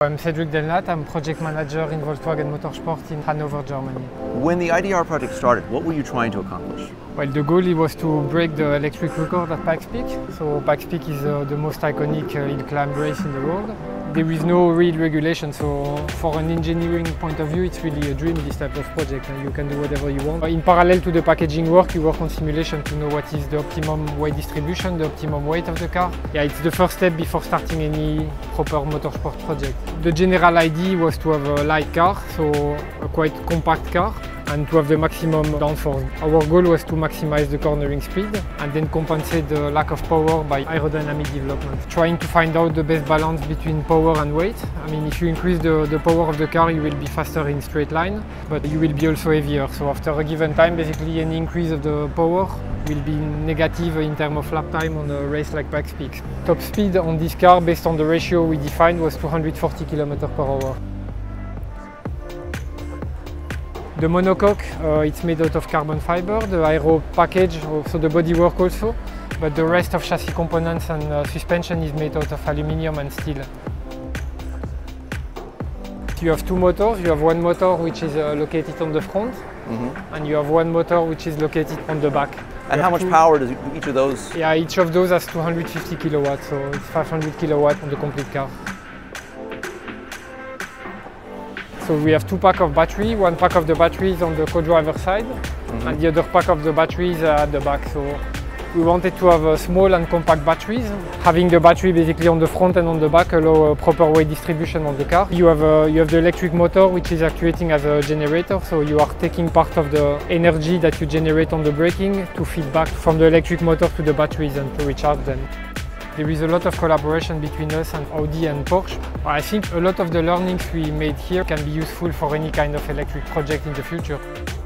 I'm Cedric Delnat, I'm project manager in Volkswagen Motorsport in Hanover, Germany. When the IDR project started, what were you trying to accomplish? Well, the goal was to break the electric record at Pikes Peak. So Pikes Peak is the most iconic hill climb race in the world. There is no real regulation, so for an engineering point of view, it's really a dream, this type of project, and you can do whatever you want. In parallel to the packaging work, you work on simulation to know what is the optimum weight distribution, the optimum weight of the car. Yeah, it's the first step before starting any proper motorsport project. The general idea was to have a light car, so a quite compact car, and to have the maximum downforce. Our goal was to maximize the cornering speed and then compensate the lack of power by aerodynamic development. Trying to find out the best balance between power and weight. I mean, if you increase the power of the car, you will be faster in straight line, but you will be also heavier. So after a given time, basically any increase of the power will be negative in terms of lap time on a race like Pikes Peak. Top speed on this car, based on the ratio we defined, was 240 km/h. The monocoque, it's made out of carbon fiber, the aero package, so the bodywork also, but the rest of chassis components and suspension is made out of aluminium and steel. You have two motors. You have one motor which is located on the front, and you have one motor which is located on the back. And how much power does each of those? Yeah, each of those has 250 kilowatts, so it's 500 kilowatts on the complete car. So we have two packs of battery. One pack of the battery is on the co-driver side, and the other pack of the batteries are at the back. So we wanted to have small and compact batteries. Having the battery basically on the front and on the back allow a proper weight distribution on the car. You have the electric motor which is actuating as a generator, so you are taking part of the energy that you generate on the braking to feed back from the electric motor to the batteries and to recharge them. There is a lot of collaboration between us and Audi and Porsche. I think a lot of the learnings we made here can be useful for any kind of electric project in the future.